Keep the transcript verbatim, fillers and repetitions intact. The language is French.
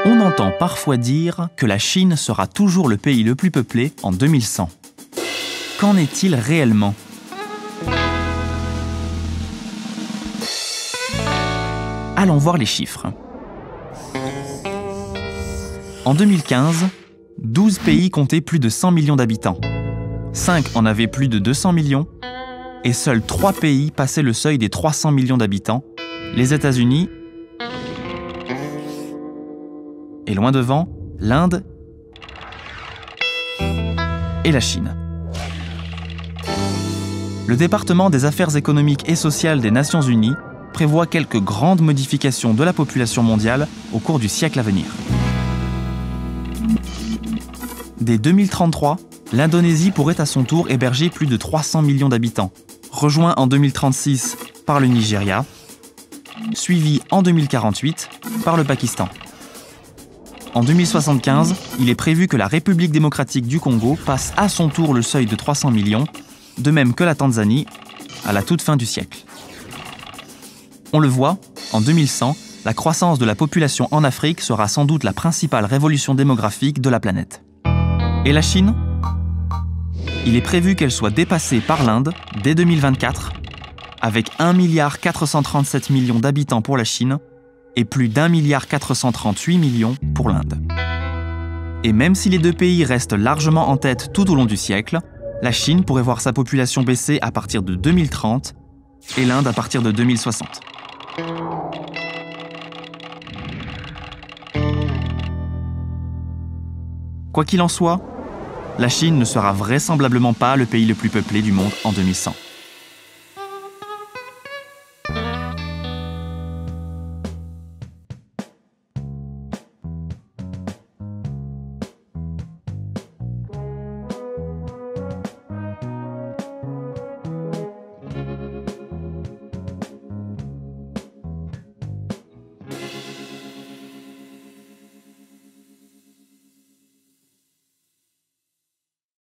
On entend parfois dire que la Chine sera toujours le pays le plus peuplé en deux mille cent. Qu'en est-il réellement ? Allons voir les chiffres. En deux mille quinze, douze pays comptaient plus de cent millions d'habitants. cinq en avaient plus de deux cents millions. Et seuls trois pays passaient le seuil des trois cents millions d'habitants, les États-Unis et loin devant, l'Inde et la Chine. Le département des affaires économiques et sociales des Nations Unies prévoit quelques grandes modifications de la population mondiale au cours du siècle à venir. Dès deux mille trente-trois, l'Indonésie pourrait à son tour héberger plus de trois cents millions d'habitants, rejoint en deux mille trente-six par le Nigeria, suivi en deux mille quarante-huit par le Pakistan. En deux mille soixante-quinze, il est prévu que la République démocratique du Congo passe à son tour le seuil de trois cents millions, de même que la Tanzanie, à la toute fin du siècle. On le voit, en deux mille cent, la croissance de la population en Afrique sera sans doute la principale révolution démographique de la planète. Et la Chine ? Il est prévu qu'elle soit dépassée par l'Inde dès deux mille vingt-quatre, avec un milliard quatre cent trente-sept millions d'habitants pour la Chine et plus d'un milliard quatre cent trente-huit millions pour l'Inde. Et même si les deux pays restent largement en tête tout au long du siècle, la Chine pourrait voir sa population baisser à partir de deux mille trente et l'Inde à partir de deux mille soixante. Quoi qu'il en soit, la Chine ne sera vraisemblablement pas le pays le plus peuplé du monde en deux mille cent.